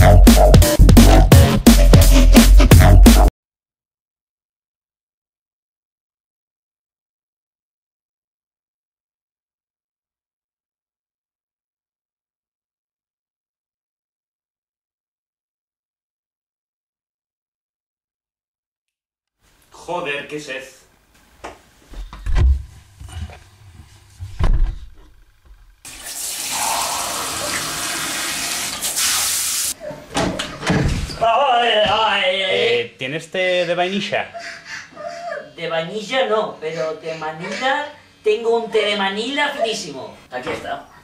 Joder, qué sed. ¿Tienes té de vainilla? De vainilla no, pero de Manila tengo un té de Manila finísimo. Aquí está.